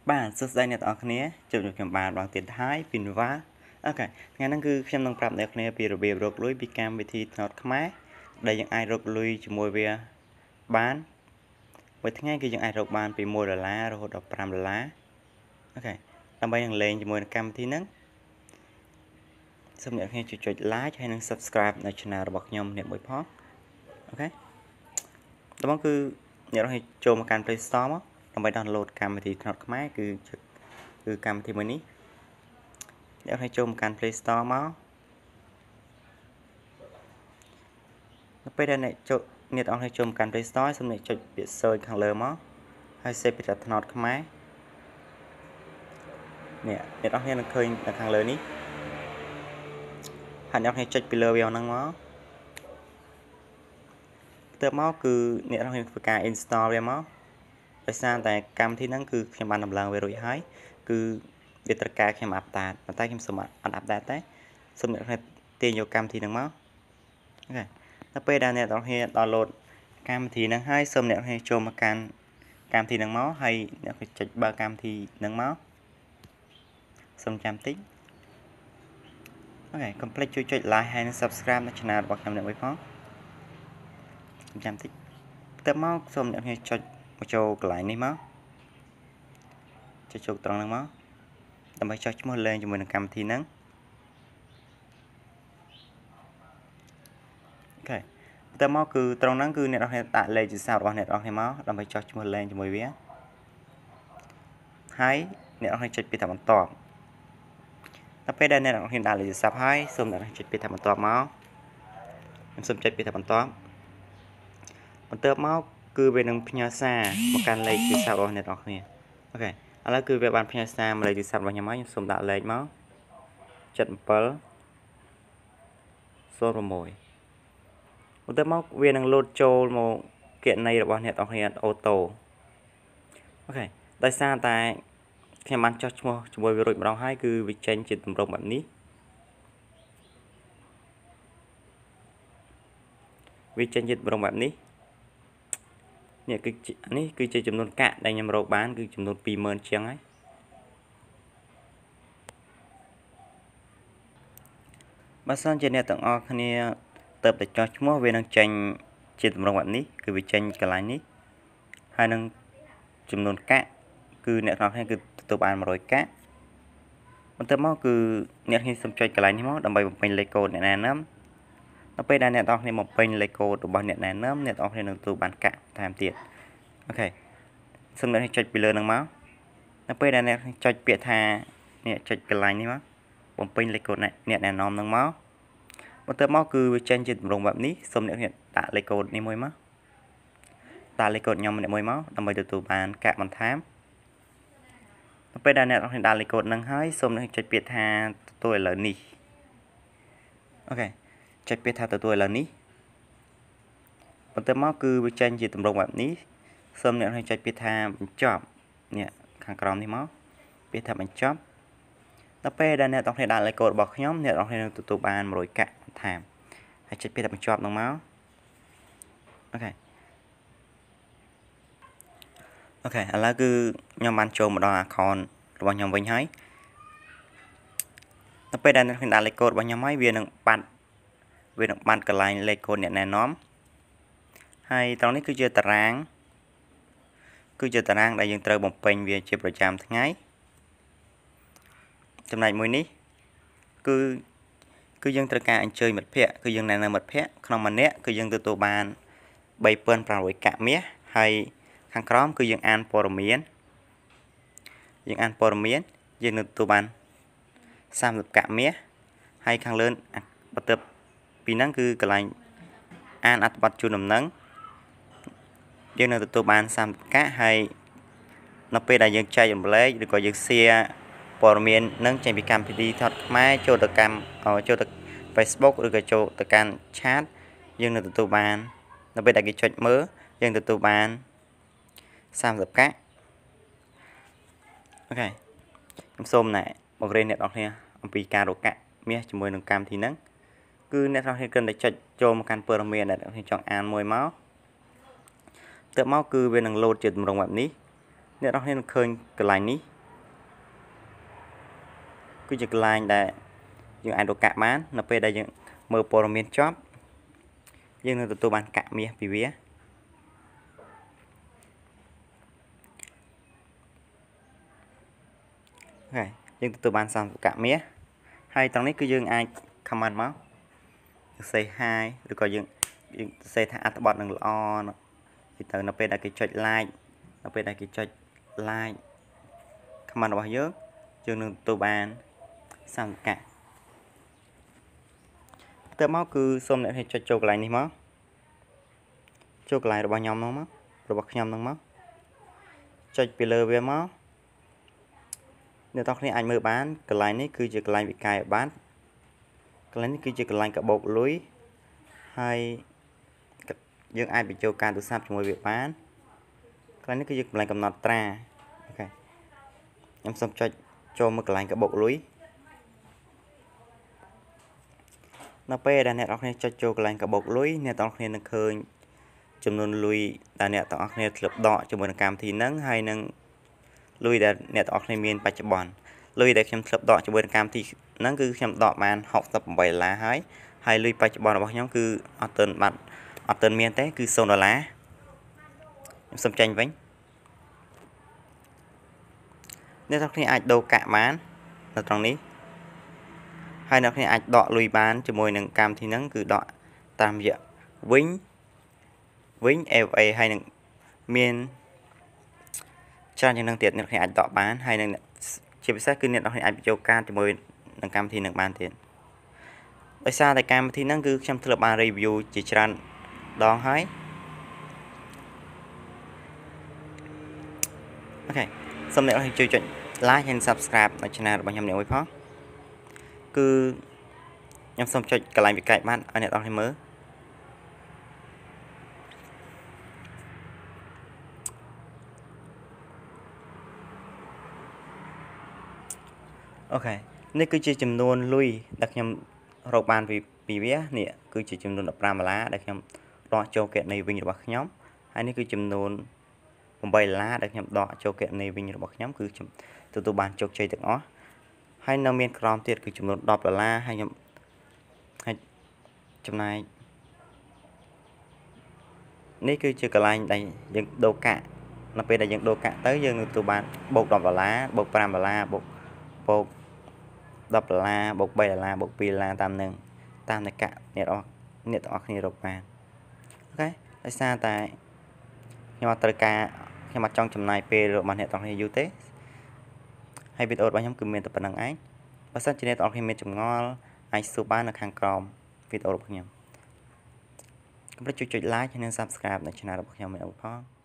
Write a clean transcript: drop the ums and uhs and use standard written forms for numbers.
bạn sắp đây net ở khné chụp được nhầm bàn bằng tiền thái pin vá ok ngày năng cứ xem năng prap net khné pi rồi rục lui pi cam vị thi nọt khmá đây những ai rục lui chỉ môi về bán vớiថ្ងៃគឺយើងអាចរកបានពី$1រហូតដល់$5អូខេដើម្បីនឹងលេងជាមួយនឹងកម្មវិធីហ្នឹងសូមអ្នកគ្នាជួយចុច like ហើយនិង subscribe នៅ channel របស់ខ្ញុំអ្នកមួយផងអូខេដំបូងគឺអ្នកគ្នាចូលមកកាន់ Play Store មកដើម្បី download កម្មវិធីថ្នោតខ្មែរគឺកម្មវិធីមួយនេះអ្នកគ្នាចូលមកកាន់ Play Store មកនៅពេលដែលអ្នកគ្នាចូលមកកាន់ Play Store សូមអ្នកចុចពាក្យ search ខាងលើមកហើយ search ពីថ្នោតខ្មែរអ្នកគ្នានឹងឃើញនៅខាងលើនេះហើយអ្នកគ្នាចុចពីលើវាហ្នឹងមកទៅមកគឺអ្នកគ្នាធ្វើការ install វាមកដោយសារតែកម្មវិធីហ្នឹងគឺខ្ញុំបានដំឡើងវារួចហើយគឺវាត្រូវការខ្ញុំ update ប៉ុន្តែខ្ញុំសូមអត់ update ទេសូមអ្នកគ្នាទាញយកកម្មវិធីហ្នឹងមកអូខេដល់ពេលដែលអ្នកគ្នា download កម្មវិធីហ្នឹងហើយសូមអ្នកគ្នាចូលមកកាន់កម្មវិធីហ្នឹងមកហើយអ្នកគ្នាចុចបើកកម្មវិធីហ្នឹងមកសូមចាំតិចអូខេ complete ជួយចុច like ហើយនិង subscribe នៅ channel របស់ខ្ញុំអ្នកមួយផងចាំតិចទៅមកសូមអ្នកគ្នាចុចមកចូលកន្លែងនេះមកចុចចូលត្រង់ហ្នឹងមកដើម្បីចុះឈ្មោះលេងជាមួយនឹងកម្មវិធីហ្នឹងអូខេទៅមកគឺត្រង់ហ្នឹងគឺអ្នកនរគ្នាដាក់លេខទូរស័ព្ទរបស់អ្នកនរគ្នាមកដើម្បីចុះឈ្មោះលេងជាមួយវាហើយអ្នកនរគ្នាចុចពីថាបន្ទាប់ដល់ពេលដែលអ្នកនរគ្នាដាក់លេខទូរស័ព្ទហើយសូមអ្នកនរគ្នាចុចពីថាបន្ទាប់មកខ្ញុំសូមចុចពីថាបន្ទាប់មកគឺវានឹងផ្ញើសារមកកាន់លេខទូរស័ព្ទរបស់អ្នកនរគ្នាអូខេឥឡូវគឺវាបានផ្ញើសារមកលេខទូរស័ព្ទរបស់ខ្ញុំហើយខ្ញុំសូមដាក់លេខមក7706បន្ទាប់មកវានឹងលោតចូលមកគណនីរបស់អ្នកនរគ្នាអូតូអូខេដោយសារតែខ្ញុំបានចុះឈ្មោះជាមួយវារួចម្ដងហើយគឺវាចេញជាទម្រង់បែបនេះនេះគឺជាចំនួនកាក់ដែលខ្ញុំរកបានគឺចំនួន20000ជាងហើយបើសិនជាអ្នកទាំងអស់គ្នាទៅតែចុះឈ្មោះវានឹងចេញជាទម្រង់បែបនេះគឺវាចេញកន្លែងនេះហើយនឹងចំនួនកាក់គឺអ្នកទាំងអស់គ្នាគឺទទួលបាន100កាក់បន្ទាប់មកគឺអ្នកគ្នាសូមចុចកន្លែងនេះមកដើម្បីបំពេញលេខកូដអ្នកណែនាំដល់ពេលដែលអ្នកទាំងអស់គ្នាបំពេញលេខកូដរបស់អ្នកណែនាំអ្នកទាំងអស់គ្នានឹងទទួលបានកាក់ថែមទៀតអូខេសូមអ្នកចុចពីលើហ្នឹងមកដល់ពេលដែលអ្នកចុចពាក្យថាអ្នកចុចកន្លែងនេះមកបំពេញលេខកូដអ្នកណែនាំហ្នឹងមកបន្ទាប់មកគឺវាចេញជាទម្រង់បែបនេះសូមអ្នកដាក់លេខកូដនេះមួយមកដាក់លេខកូដខ្ញុំម្នាក់មួយមកដើម្បីទទួលបានកាក់បន្ថែមដល់ពេលដែលអ្នកដាក់លេខកូដហ្នឹងហើយសូមអ្នកចុចពាក្យថាទទួលឥឡូវនេះអូខេចុចពាក្យថាទទួលឥឡូវនេះបន្ទាប់មកគឺវាចេញជាទម្រង់បែបនេះសូមអ្នកចុចពាក្យថាបញ្ចប់នេះខាងក្រោមនេះមកពាក្យថាបញ្ចប់ដល់ពេលដែលអ្នកទាំងគ្នាដាក់លេខកូដរបស់ខ្ញុំអ្នកទាំងគ្នានឹងទទួលបាន100កាក់បន្ថែមហើយចុចពាក្យថាបញ្ចប់ហ្នឹងមកអូខេឥឡូវគឺខ្ញុំបានចូលមកដល់ account របស់ខ្ញុំវិញហើយដល់ពេលដែលអ្នកដាក់លេខកូដរបស់ខ្ញុំហើយវានឹងបាត់កន្លែងលេខកូដអ្នកណែនាំហើយត្រង់នេះគឺជាតារាងដែលយើងត្រូវបំពេញវាជាប្រចាំថ្ងៃចំណែកមួយនេះគឺយើងត្រូវការអញ្ជើញមិត្តភ័ក្តិគឺយើងណែនាំមិត្តភ័ក្តិក្នុងម្នាក់គឺយើងទទួលបាន3500កាក់មាសហើយខាងក្រោមគឺយើងអានព័ត៌មានយើងនឹងទទួលបាន30កាក់មាសហើយខាងលើបន្ទាប់ពីហ្នឹងគឺកន្លែងអានអត្ថបទជូនដំណឹងយើងនឹងទទួលបាន30កាក់ហើយនៅពេលដែលយើងចែករំលែកឬក៏យើង share ព័ត៌មាននឹងចេញពីកម្មវិធីថតខ្មែរចូលទៅ Facebook ឬក៏ចូលទៅកាន់ chat យើងនឹងទទួលបាននៅពេលដែលគេចុចមើលយើងទទួលបាន30កាក់អូខេខ្ញុំសូមបង្រៀនអ្នកនរគ្នាអំពីការរកកាក់មាសជាមួយនឹងកម្មវិធីហ្នឹងគឺអ្នកនរគ្នាគ្រាន់តែចុចចូលមកកាន់ព័ត៌មានដែលអ្នកនរគ្នាចង់អានមួយមកទៅមកគឺវានឹងលោតជាទម្រង់បែបនេះអ្នកនរគ្នានឹងឃើញកន្លែងនេះគឺជាកន្លែងដែលយើងអាចរកកាក់បាននៅពេលដែលយើងមើលព័ត៌មានចប់យើងនឹងទទួលបានកាក់មាសពីវាហើយយើងទទួលបាន30កាក់មាសហើយត្រង់នេះគឺយើងអាច comment មកសរសេរ hi ឬក៏យើងសរសេរថាអត្ថបទនឹងល្អទៅនៅពេលដែលគេចុច like នៅពេលដែលគេចុច like comment របស់យើងនឹងទទួលបាន30កាក់ទៅមកគឺសូមអ្នកចុចចូលកន្លែងនេះមកចូលកន្លែងរបស់ខ្ញុំហ្នឹងមករបស់ខ្ញុំហ្នឹងមកចុចពីលើវាមកអ្នកទាំងគ្នាអាចមើលបានកន្លែងនេះគឺជាកន្លែងវិក័យប័ណ្ណកន្លែងនេះគឺជាកន្លែងកាបូបលុយហើយយើងអាចបញ្ចូលការទូរស័ព្ទជាមួយវាបានកន្លែងនេះគឺជាកន្លែងកំណត់ត្រាអូខេខ្ញុំសូមចុចចូលមកកន្លែងកាបូបលុយនៅពេលដែលអ្នកទាំងគ្នាចុចចូលកន្លែងកាបូបលុយអ្នកទាំងគ្នានឹងឃើញចំនួនលុយដែលអ្នកទាំងអស់គ្នាធ្លាប់ដកជាមួយនឹងកម្មវិធីហ្នឹងហើយនឹងលុយដែលអ្នកទាំងអស់គ្នាមានបច្ចុប្បន្នលុយដែលខ្ញុំធ្លាប់ដកជាមួយនឹងកម្មវិធីហ្នឹងគឺខ្ញុំដកបាន$68ហើយលុយបច្ចុប្បន្នរបស់ខ្ញុំគឺអត់ទាន់មានទេគឺ$0ខ្ញុំសូមចេញវិញអ្នកទាំងគ្នាអាចដូរកាក់បាននៅត្រង់នេះហើយអ្នកគ្នាអាចដកលុយបានជាមួយនឹងកម្មវិធីហ្នឹងគឺដកតាមរយៈវិញ FA ហើយនឹងមានច្រើនជាងនឹងទៀតអ្នកគ្នាអាចដកបានហើយនឹងជាពិសេសគឺអ្នកគ្នាអាចបញ្ចូលកាតជាមួយនឹងកម្មវិធីនឹងបានទៀតដោយសារតែកម្មវិធីហ្នឹងគឺខ្ញុំធ្លាប់បាន review ជាច្រើនដងហើយអូខេសូមអ្នកគ្នាជួយចុច like ហើយ subscribe នៅ channel របស់ខ្ញុំនេះមួយផងគឺខ្ញុំសូមចុចកន្លែងវិក័យប័ណ្ណឲ្យអ្នកនរគ្នាមើលអូខេនេះគឺជាចំនួនលុយដែលខ្ញុំរកបានពីវានេះគឺជាចំនួន$15ដែលខ្ញុំដកចូលគណនីវិញរបស់ខ្ញុំហើយនេះគឺចំនួន$8ដែលខ្ញុំដកចូលគណនីវិញរបស់ខ្ញុំគឺខ្ញុំទទួលបានជោគជ័យទាំងអស់ហើយនៅមានក្រោមទៀតគឺចំនួន$10ហើយខ្ញុំហើយចំណាយនេះគឺជាកន្លែងដែលយើងដូរកាក់នៅពេលដែលយើងដូរកាក់ទៅយើងនឹងទទួលបានបូក$10បូក$5បូក$10បូក$3បូក$2បូក$2តាមតែកាក់អ្នកទាំងអស់គ្នារកបានអូខេដោយសារតែខ្ញុំអត់ត្រូវការខ្ញុំអត់ចង់ចំណាយពេលរបស់អ្នកទាំងគ្នាយូរទេហើយវីដេអូរបស់ខ្ញុំគឺមានតែប៉ុណ្្នឹងឯងបើសិនជាអ្នកទាំងគ្នាមានចម្ងល់អាចសួរបាននៅខាងក្រោមវីដេអូរបស់ខ្ញុំកុំភ្លេចចុច like ហើយនិង subscribe នៅ channel របស់ខ្ញុំមួយផង